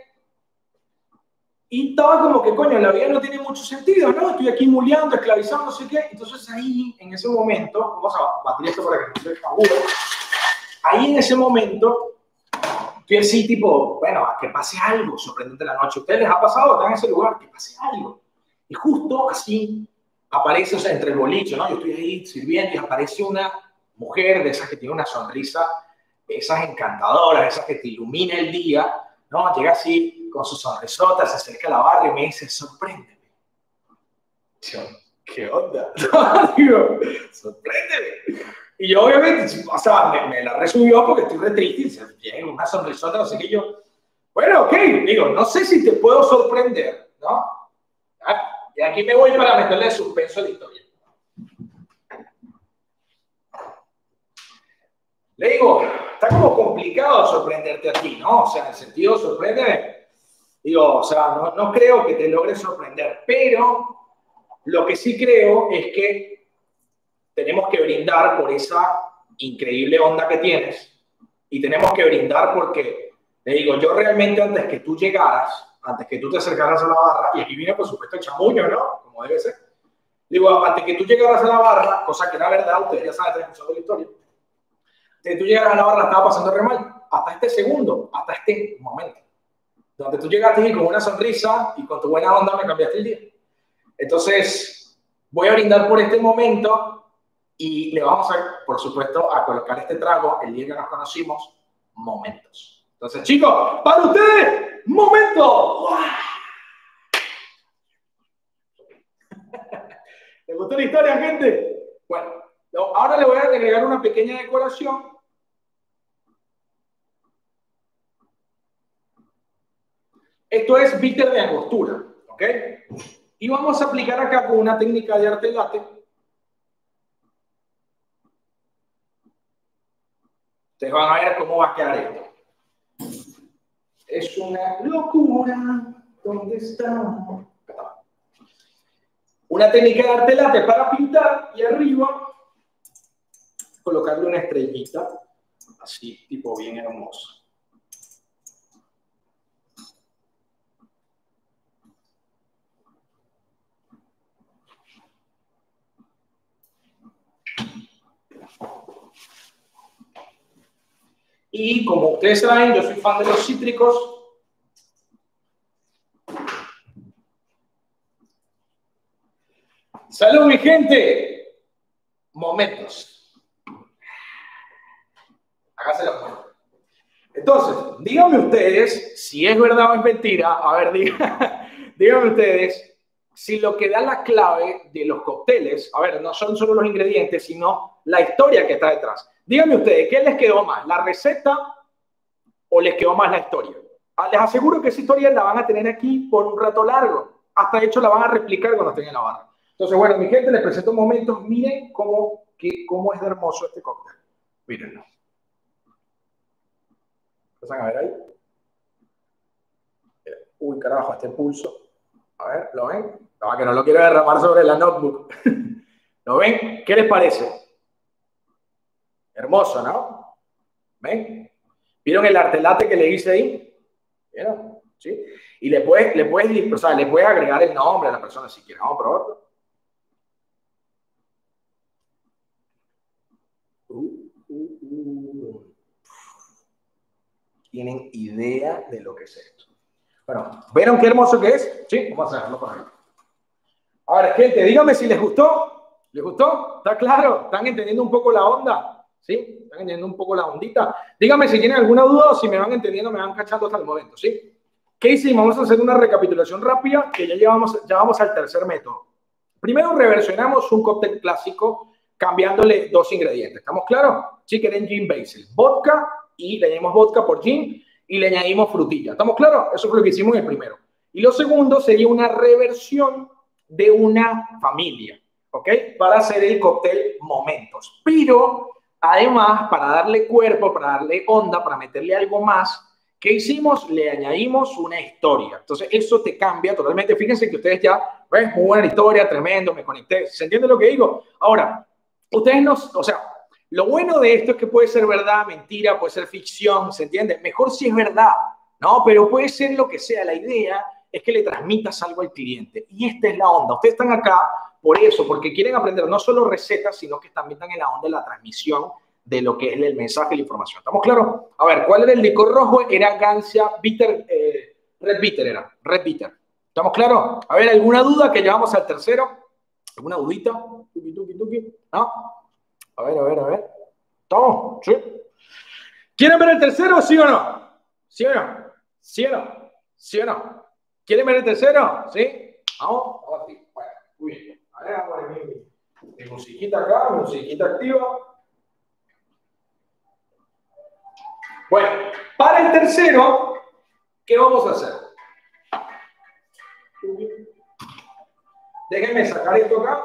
Y estaba como que, coño, la vida no tiene mucho sentido, ¿no? Estoy aquí muleando, esclavizando, no sé qué. Entonces ahí, en ese momento, vamos a batir esto para que no se aburra. Ahí en ese momento, estoy así tipo, bueno, que pase algo sorprendente la noche. ¿A ustedes les ha pasado? Están en ese lugar, que pase algo. Y justo así aparece, o sea, entre el boliche, ¿no? Yo estoy ahí sirviendo y aparece una mujer de esas que tiene una sonrisa, esas encantadoras, esas que te ilumina el día, ¿no? Llega así con su sonrisota, se acerca a la barra y me dice, sorpréndeme. Yo, ¿qué onda? Digo, sorpréndeme. Y yo obviamente, o sea, me, me la resubió porque estoy re triste y se tiene una sonrisota, no sé qué yo. Bueno, ok, digo, no sé si te puedo sorprender, ¿no? ¿Ah? Y aquí me voy para meterle suspenso a la historia. Le digo, está como complicado sorprenderte a ti, ¿no? O sea, en el sentido sorprende, digo, o sea, no, no creo que te logres sorprender, pero lo que sí creo es que tenemos que brindar por esa increíble onda que tienes y tenemos que brindar porque, le digo, yo realmente antes que tú llegaras, antes que tú te acercaras a la barra, y aquí viene por supuesto el chamullo, ¿no? Como debe ser. Digo, antes que tú llegaras a la barra, cosa que era verdad, ustedes ya saben, tenemos la historia, antes que tú llegaras a la barra estaba pasando re mal, hasta este segundo, hasta este momento, donde tú llegaste y con una sonrisa y con tu buena onda me cambiaste el día. Entonces, voy a brindar por este momento y le vamos a, por supuesto, a colocar este trago el día que nos conocimos, momentos. Entonces, chicos, para ustedes, momentos. ¿Les gustó la historia, gente? Bueno, ahora le voy a agregar una pequeña decoración. Esto es bitter de angostura, ¿ok? Y vamos a aplicar acá con una técnica de arte latte. Ustedes van a ver cómo va a quedar esto. Es una locura. ¿Dónde está? Una técnica de arte latte para pintar y arriba colocarle una estrellita, así, tipo bien hermoso. Y como ustedes saben, yo soy fan de los cítricos. ¡Salud, mi gente! Momentos. Hágaselo bueno. Entonces, díganme ustedes si es verdad o es mentira. A ver, díganme, díganme ustedes si lo que da la clave de los cócteles, a ver, no son solo los ingredientes, sino la historia que está detrás. Díganme ustedes, ¿qué les quedó más? ¿La receta o les quedó más la historia? Les aseguro que esa historia la van a tener aquí por un rato largo. Hasta de hecho la van a replicar cuando estén en la barra. Entonces, bueno, mi gente, les presento un momento. Miren cómo, que, cómo es de hermoso este cóctel. Mírenlo. ¿Empiezan a ver ahí? Uy, carajo, este pulso. A ver, ¿lo ven? No, que no lo quiero derramar sobre la notebook. ¿Lo ven? ¿Qué les parece? Hermoso, ¿no? ¿Ven? ¿Vieron el arte latte que le hice ahí? ¿Vieron? ¿Sí? Y le puedes, le puedes, o sea, le puedes agregar el nombre a la persona si quieres. Vamos a probarlo. Uh, uh, uh. ¿Tienen idea de lo que es esto? Bueno, ¿vieron qué hermoso que es? Sí, vamos a hacerlo por ahí. A ver, gente, díganme si les gustó. ¿Les gustó? ¿Está claro? ¿Están entendiendo un poco la onda? ¿Sí? ¿Están entendiendo un poco la ondita? Díganme si tienen alguna duda o si me van entendiendo, me van cachando hasta el momento, ¿sí? ¿Qué hicimos? Vamos a hacer una recapitulación rápida que ya, llevamos, ya vamos al tercer método. Primero reversionamos un cóctel clásico cambiándole dos ingredientes. ¿Estamos claros? Chicken and gin basil. Vodka y le añadimos vodka por gin y le añadimos frutilla. ¿Estamos claros? Eso fue lo que hicimos en el primero. Y lo segundo sería una reversión de una familia, ¿ok? Para hacer el cóctel momentos. Pero además, para darle cuerpo, para darle onda, para meterle algo más, ¿qué hicimos? Le añadimos una historia. Entonces, eso te cambia totalmente. Fíjense que ustedes ya, ¿ves? Muy buena historia, tremendo, me conecté. ¿Se entiende lo que digo? Ahora, ustedes no, o sea, lo bueno de esto es que puede ser verdad, mentira, puede ser ficción, ¿se entiende? Mejor si es verdad, ¿no? Pero puede ser lo que sea. La idea es que le transmitas algo al cliente. Y esta es la onda. Ustedes están acá por eso, porque quieren aprender no solo recetas, sino que también están en la onda de la transmisión de lo que es el mensaje y la información. ¿Estamos claros? A ver, ¿cuál era el licor rojo? Era Gancia Bitter, eh, Red Bitter era, Red Bitter. ¿Estamos claros? A ver, ¿alguna duda que llevamos al tercero? ¿Alguna dudita? Tuki, tuki, tuki. ¿No? A ver, a ver, a ver. ¿Estamos? ¿Sí? ¿Quieren ver el tercero, sí o no? ¿Sí o no? ¿Sí o no? ¿Sí o no? ¿Quieren ver el tercero? ¿Sí? Vamos, vamos así. Bueno, muy bien. A ver, vamos a poner mi, mi musiquita acá, mi musiquita activa. Bueno, para el tercero, ¿qué vamos a hacer? Déjenme sacar esto acá.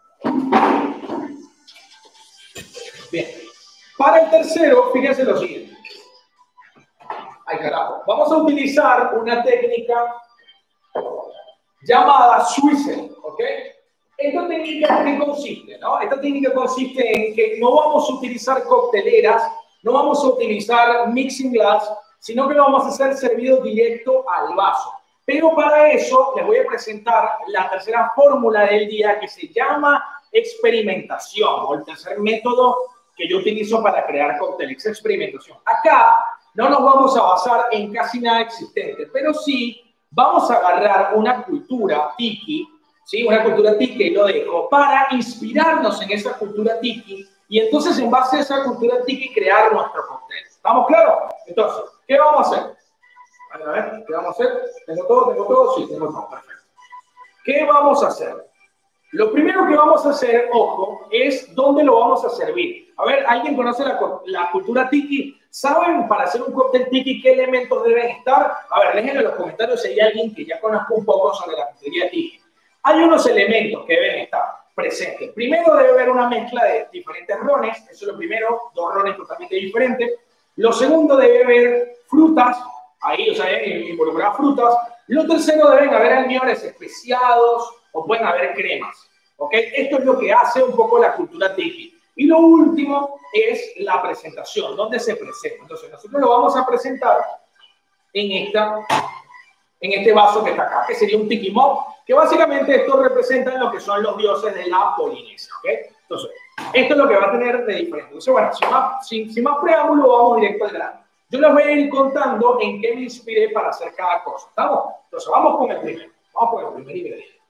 Bien. Para el tercero, fíjense lo siguiente. Ay, carajo. Vamos a utilizar una técnica llamada Swizzle, ¿ok? Esta técnica, ¿en qué consiste? ¿No? Esta técnica consiste en que no vamos a utilizar cocteleras, no vamos a utilizar mixing glass, sino que lo vamos a hacer servido directo al vaso. Pero para eso les voy a presentar la tercera fórmula del día, que se llama experimentación, o el tercer método que yo utilizo para crear cócteles, experimentación. Acá no nos vamos a basar en casi nada existente, pero sí vamos a agarrar una cultura tiki, ¿sí? Una cultura tiki, y lo dejo, para inspirarnos en esa cultura tiki y entonces en base a esa cultura tiki crear nuestro cóctel. ¿Estamos claros? Entonces, ¿qué vamos a hacer? A ver, a ver, ¿qué vamos a hacer? ¿Tengo todo? ¿Tengo todo? Sí, tengo todo. Perfecto. ¿Qué vamos a hacer? Lo primero que vamos a hacer, ojo, es dónde lo vamos a servir. A ver, ¿alguien conoce la, la cultura tiki? ¿Saben para hacer un cóctel tiki qué elementos deben estar? A ver, déjenme en los comentarios si hay alguien que ya conozca un poco sobre la coctelería tiki. Hay unos elementos que deben estar presentes. Primero debe haber una mezcla de diferentes rones, eso es lo primero, dos rones totalmente diferentes. Lo segundo debe haber frutas, ahí, o sea, deben involucrar frutas. Lo tercero deben haber almíbares especiados o pueden haber cremas, ¿ok? Esto es lo que hace un poco la cultura tiki. Y lo último es la presentación, dónde se presenta. Entonces, nosotros lo vamos a presentar en, esta, en este vaso que está acá, que sería un tiki mug, que básicamente esto representa lo que son los dioses de la Polinesia, ¿ok? Entonces, esto es lo que va a tener de diferente. Entonces, bueno, sin más, sin, sin más preámbulo, vamos directo al grano. Yo les voy a ir contando en qué me inspiré para hacer cada cosa, ¿estamos? Entonces, vamos con el primero. Vamos con el primer ingrediente.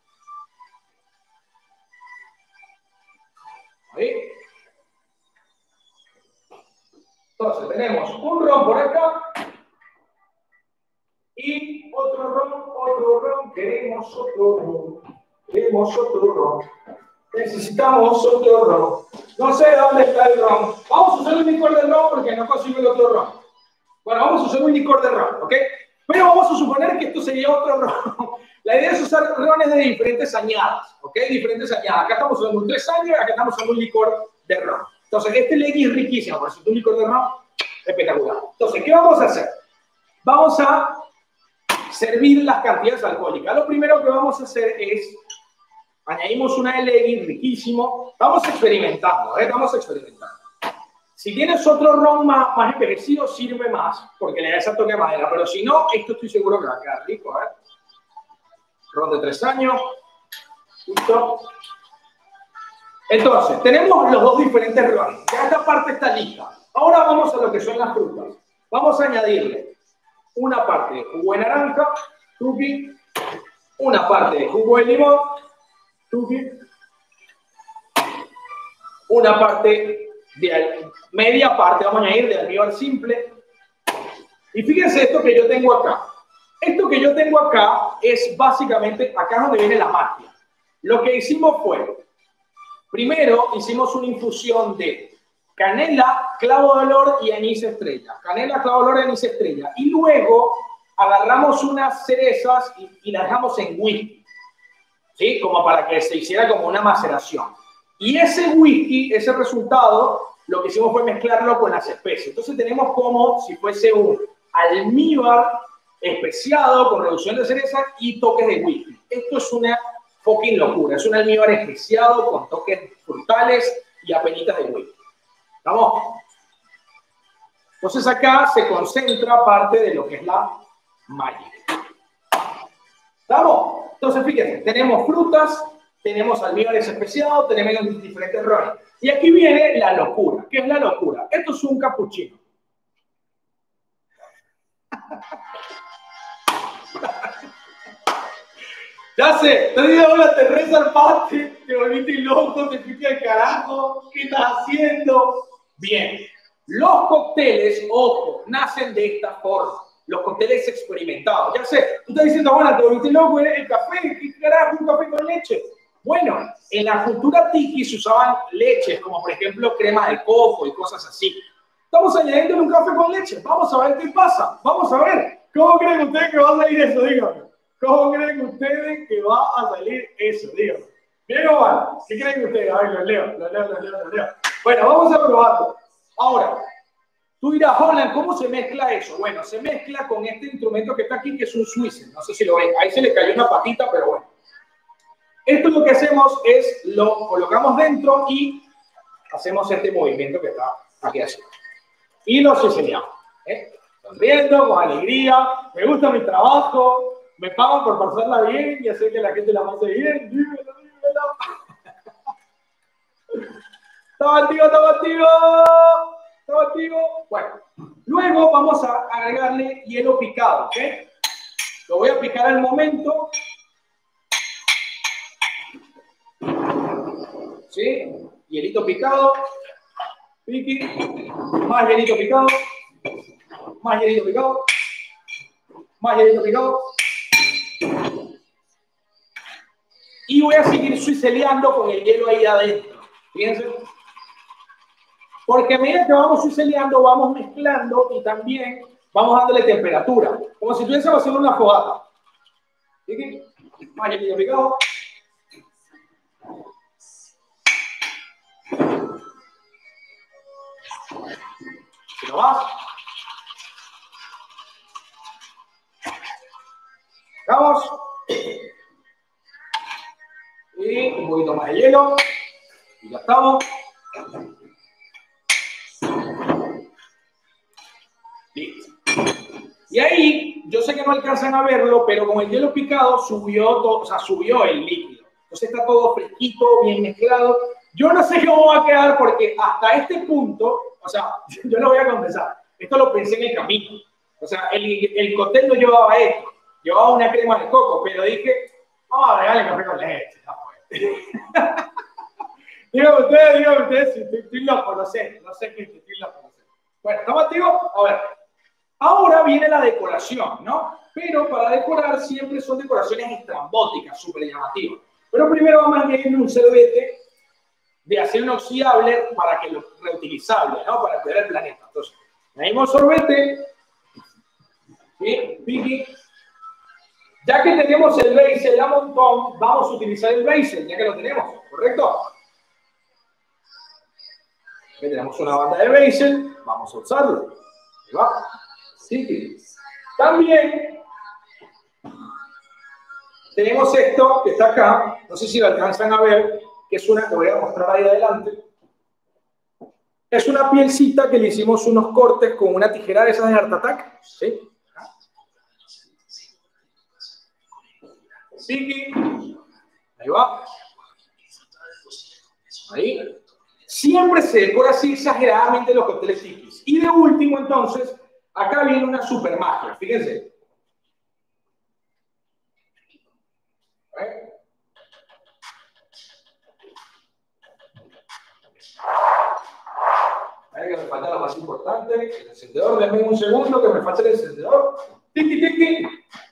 ¿Ahí? Entonces, tenemos un ron por acá y otro ron, otro ron. Queremos otro ron. Queremos otro ron. Necesitamos otro ron. No sé dónde está el ron. Vamos a usar un licor de ron porque no consigo el otro ron. Bueno, vamos a usar un licor de ron, ¿ok? Pero vamos a suponer que esto sería otro ron. La idea es usar rones de diferentes añadas, ¿ok? Diferentes añadas. Acá estamos usando un tres años, acá estamos usando un licor de ron. Entonces, este legui es riquísimo, por eso un licor de ron espectacular. Entonces, ¿qué vamos a hacer? Vamos a servir las cantidades alcohólicas. Lo primero que vamos a hacer es, añadimos una de legui riquísimo. Vamos experimentando, ¿eh? Vamos experimentando. Si tienes otro ron más, más envejecido, sirve más, porque le da ese toque de madera. Pero si no, esto estoy seguro que va a quedar rico, ¿eh? Ron de tres años. Listo. Entonces, tenemos los dos diferentes rones. Ya esta parte está lista. Ahora vamos a lo que son las frutas. Vamos a añadirle una parte de jugo de naranja, tuki, una parte de jugo de limón, tuki, una parte de media parte, vamos a añadir de almíbar simple. Y fíjense esto que yo tengo acá. Esto que yo tengo acá es básicamente, acá es donde viene la magia. Lo que hicimos fue, primero hicimos una infusión de canela, clavo de olor y anís estrella. Canela, clavo de olor y anís estrella. Y luego agarramos unas cerezas y, y las dejamos en whisky, ¿sí? Como para que se hiciera como una maceración. Y ese whisky, ese resultado, lo que hicimos fue mezclarlo con las especies. Entonces tenemos como si fuese un almíbar especiado con reducción de cereza y toques de whisky. Esto es una fucking locura. Es un almíbar especiado con toques frutales y apenitas de whisky. ¿Estamos? Entonces acá se concentra parte de lo que es la magia. ¿Estamos? Entonces fíjense, tenemos frutas, tenemos almíbares especiados, tenemos diferentes rones. Y aquí viene la locura. ¿Qué es la locura? Esto es un capuchino. Ya sé, te digo ahora, te resaltaste, te volviste loco, te fuiste al carajo, ¿qué estás haciendo? Bien, los cócteles, ojo, nacen de esta forma. Los cócteles experimentados. Ya sé, tú estás diciendo, bueno, te volviste loco, el café, ¿qué carajo, un café con leche? Bueno, en la cultura tiki se usaban leches, como por ejemplo crema de coco y cosas así. Estamos añadiendo un café con leche. Vamos a ver qué pasa. Vamos a ver. ¿Cómo creen ustedes que va a salir eso? Díganme. ¿Cómo creen ustedes que va a salir eso? Díganme. ¿Bien o mal? ¿Qué creen ustedes? A ver, los leo, los leo, los leo, los leo. Bueno, vamos a probarlo. Ahora, tú dirás, Holland, ¿cómo se mezcla eso? Bueno, se mezcla con este instrumento que está aquí, que es un Swisser. No sé si lo ven. Ahí se le cayó una patita, pero bueno. Esto lo que hacemos es, lo colocamos dentro y hacemos este movimiento que está aquí así. Y lo sucediamos. ¿eh? Sonriendo, con alegría. Me gusta mi trabajo. Me pagan por pasarla bien y hacer que la gente la pase bien. Dímelo, dímelo. ¡Estaba activo, estaba activo! ¿Estaba activo? Bueno, luego vamos a agregarle hielo picado, ¿ok? Lo voy a picar al momento. ¿Sí? Hielito picado. Piqui. Más hielito picado. Más hielito picado. Más hielito picado. Y voy a seguir suizeleando con el hielo ahí adentro. Fíjense. Porque a medida que vamos suizeleando, vamos mezclando y también vamos dándole temperatura. Como si estuviésemos haciendo una fogata. ¿Sí? Más hielito picado. Si no vas. Vamos. Y un poquito más de hielo. Y ya estamos. Listo. Y ahí, yo sé que no alcanzan a verlo, pero con el hielo picado subió todo, o sea, subió el líquido. Entonces está todo fresquito, bien mezclado. Yo no sé cómo va a quedar porque hasta este punto, o sea, yo lo voy a confesar, esto lo pensé en el camino. O sea, el, el cóctel no llevaba esto, llevaba una crema de coco, pero dije, vamos a regalar café con leche. Díganme ustedes, díganme ustedes si estoy, estoy loco, no sé, no sé qué estoy loco, no sé. Bueno, ¿estamos activos? A ver. Ahora viene la decoración, ¿no? Pero para decorar siempre son decoraciones estrambóticas, súper llamativas. Pero primero vamos a añadir un sorbete de acero inoxidable para que lo reutilizable, ¿no? Para cuidar el planeta. Entonces, añadimos sorbete. ¿Sí? Piqui. Ya que tenemos el Basel a montón, vamos a utilizar el Basel, ya que lo tenemos, ¿correcto? Aquí tenemos una banda de Basel, vamos a usarlo. Ahí va. Sí. También tenemos esto que está acá, no sé si lo alcanzan a ver, que es una, lo voy a mostrar ahí adelante. Es una pielcita que le hicimos unos cortes con una tijera de esas de Art Attack. ¿Sí? Piqui. Ahí va. Ahí. Siempre se decora así exageradamente los cócteles tikis. Y de último, entonces, acá viene una super magia. Fíjense. ¿Eh? Ahí que me falta lo más importante, el encendedor. Denme un segundo que me falta el encendedor. Tiki, tiki.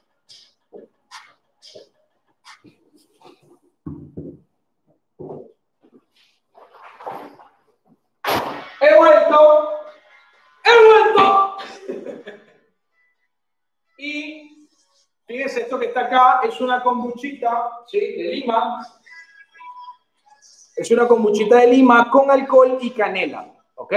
¡He vuelto! ¡He vuelto! Y fíjense, esto que está acá es una kombuchita, ¿sí? De lima. Es una kombuchita de lima con alcohol y canela, ¿ok?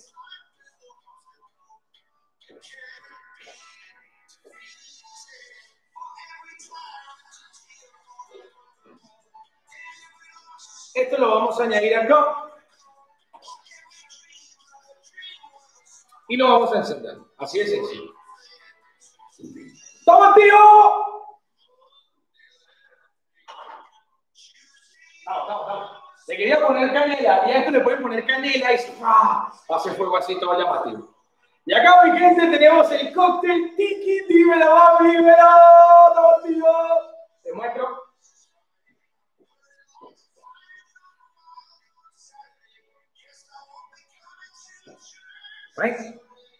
Esto lo vamos a añadir acá. Y lo vamos a encender. Así de sencillo. ¡Toma, tío! Vamos, vamos, vamos. Le quería poner canela. Y a esto le pueden poner canela y ¡ah! Hace fuego así todo llamativo. Y acá, mi gente, tenemos el cóctel tiki. Dímelo, vamos, dímelo. ¡Toma, tío! Te muestro. ¿Eh?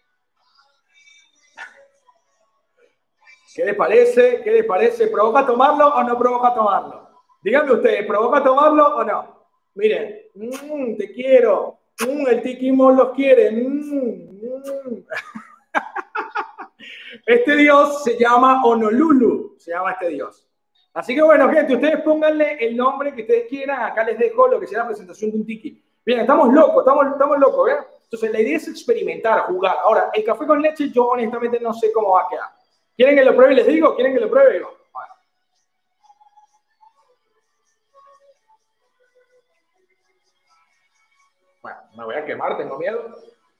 ¿Qué les parece? ¿Qué les parece? ¿Provoca tomarlo o no provoca tomarlo? Díganme ustedes, ¿provoca tomarlo o no? Miren, mmm, te quiero. Mmm, el Tiki Mon los quiere. Mmm, mmm. Este dios se llama Honolulu, se llama este dios. Así que bueno, gente, ustedes pónganle el nombre que ustedes quieran. Acá les dejo lo que sea la presentación de un tiki. Bien, estamos locos, estamos, estamos locos, ¿verdad? Entonces la idea es experimentar, jugar. Ahora, el café con leche yo honestamente no sé cómo va a quedar. ¿Quieren que lo pruebe y les digo? ¿Quieren que lo pruebe? Digo. Bueno, me voy a quemar, tengo miedo.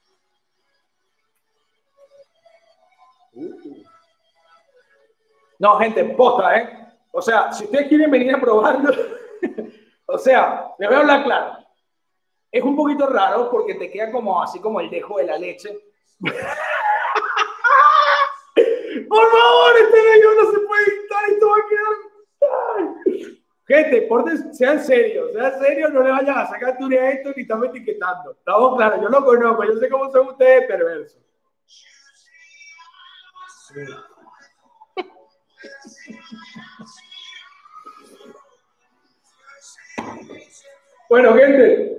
Uh. No, gente, posta, ¿eh? O sea, si ustedes quieren venir a probarlo, o sea, les voy a hablar claro. Es un poquito raro porque te queda como así como el dejo de la leche. Por favor, este video no se puede editar, esto va a quedar. Ay. Gente, porten, sean serios, sean serios, no le vayan a sacar tu a esto ni estamos etiquetando. Estamos claros, yo lo conozco, yo sé cómo son ustedes perversos. Sí. Bueno, gente.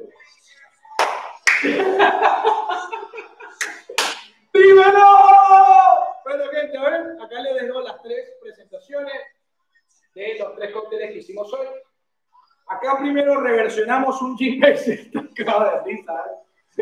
¡Dímelo! Bueno, gente, a ver, acá les dejo las tres presentaciones de los tres cócteles que hicimos hoy. Acá primero reversionamos un G P S. Acaba de risa, ¿eh?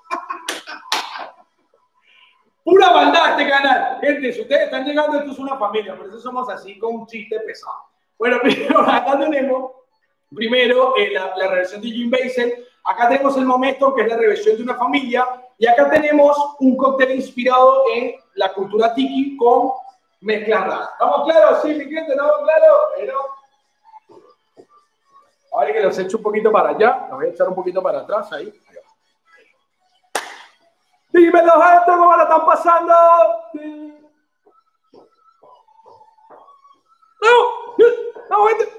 Pura maldad este canal. Gente, si ustedes están llegando, esto es una familia, por eso somos así con un chiste pesado. Bueno, primero, acá tenemos primero eh, la, la reversión de Jim Basil. Acá tenemos el momento, que es la reversión de una familia. Y acá tenemos un cóctel inspirado en la cultura tiki con mezclas raras. ¿Estamos claros? Sí, mi gente, ¿estamos claros? Pero... ahora que los echo un poquito para allá, los voy a echar un poquito para atrás, ahí. ahí va. Dímelo, gente, ¿cómo la están pasando? No, no, gente.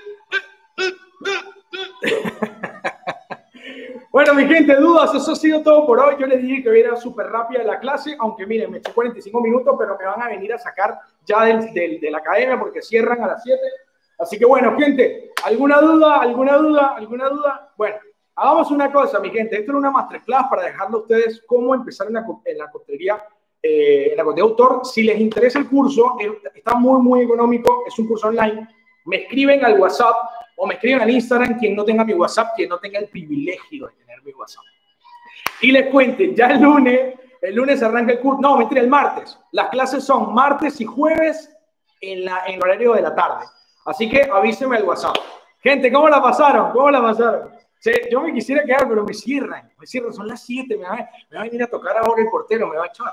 Bueno, mi gente, dudas, eso ha sido todo por hoy. Yo les dije que era súper rápida la clase, aunque miren, me eché cuarenta y cinco minutos, pero me van a venir a sacar ya del, del, de la academia porque cierran a las siete. Así que bueno, gente, ¿alguna duda? ¿Alguna duda? ¿Alguna duda? Bueno, hagamos una cosa, mi gente. Esto era una masterclass para dejarle a ustedes cómo empezar en la, en la coctelería, eh, en la coctelería autor. Si les interesa el curso, está muy, muy económico. Es un curso online. Me escriben al WhatsApp o me escriben al Instagram quien no tenga mi WhatsApp, quien no tenga el privilegio de tener mi WhatsApp. Y les cuenten, ya el lunes, el lunes arranca el curso. No, mentira, el martes. Las clases son martes y jueves en, la, en el horario de la tarde. Así que avísenme al WhatsApp. Gente, ¿cómo la pasaron? ¿Cómo la pasaron? Sí, yo me quisiera quedar, pero me cierran. Me cierran, son las siete. Me va, me va a venir a tocar ahora el portero, me va a echar.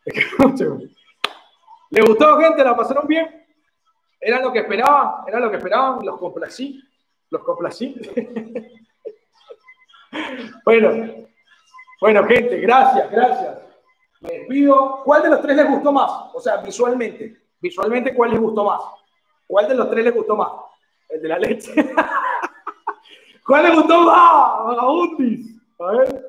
¿Les gustó, gente? ¿La pasaron bien? ¿Era lo que esperaban? ¿Era lo que esperaban? ¿Los complací? ¿Los complací? Bueno, bueno, gente, gracias, gracias. Me despido. ¿Cuál de los tres les gustó más? O sea, visualmente. Visualmente, ¿cuál les gustó más? ¿Cuál de los tres les gustó más? El de la leche. ¿Cuál les gustó más? Vagabundis. A ver.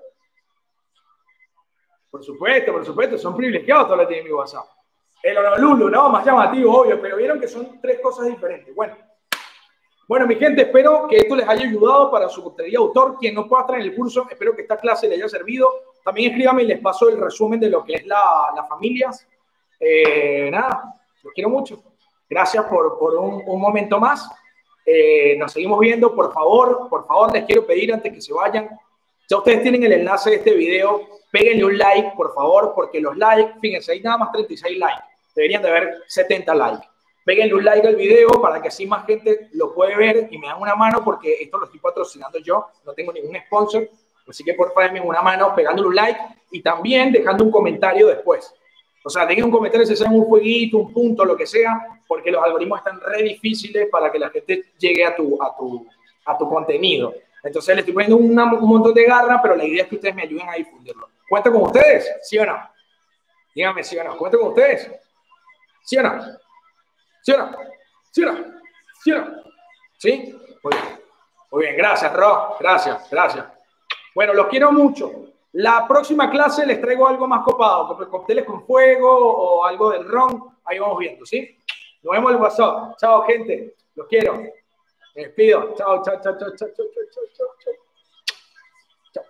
Por supuesto, por supuesto. Son privilegiados todos los que tienen mi WhatsApp. El Honolulu, ¿no? Más llamativo, obvio. Pero vieron que son tres cosas diferentes. Bueno. Bueno, mi gente, espero que esto les haya ayudado para su coctelería autor. Quien no pueda estar en el curso, espero que esta clase les haya servido. También escríbanme y les paso el resumen de lo que es la, las familias. Eh, nada, los quiero mucho. Gracias por, por un, un momento más. Eh, nos seguimos viendo. Por favor, por favor, les quiero pedir antes que se vayan. Ya ustedes tienen el enlace de este video. Péguenle un like, por favor, porque los likes, fíjense, hay nada más treinta y seis likes. Deberían de haber setenta likes. Péguenle un like al video para que así más gente lo puede ver y me dan una mano porque esto lo estoy patrocinando yo. No tengo ningún sponsor. Así que por favor, denme una mano pegándole un like y también dejando un comentario después. O sea, dejen un comentario si sean un jueguito, un punto, lo que sea, porque los algoritmos están re difíciles para que la gente llegue a tu, a tu, a tu contenido. Entonces le estoy poniendo una, un montón de garra, pero la idea es que ustedes me ayuden a difundirlo. ¿Cuento con ustedes? ¿Sí o no? Díganme sí o no. ¿Cuento con ustedes? ¿Sí o no? ¿Sí o no? ¿Sí o no? ¿Sí o no? ¿Sí? Muy bien. Muy bien. Gracias, Ro. Gracias, gracias. Bueno, los quiero mucho. La próxima clase les traigo algo más copado, como cócteles con fuego o algo del ron. Ahí vamos viendo, ¿sí? Nos vemos en el WhatsApp. Chao, gente. Los quiero. Me despido. Chao, chao, chao, chao, chao, chao, chao, chao, chao. Chao.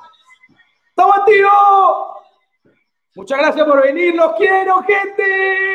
¡Estamos activos! Muchas gracias por venir. Los quiero, gente.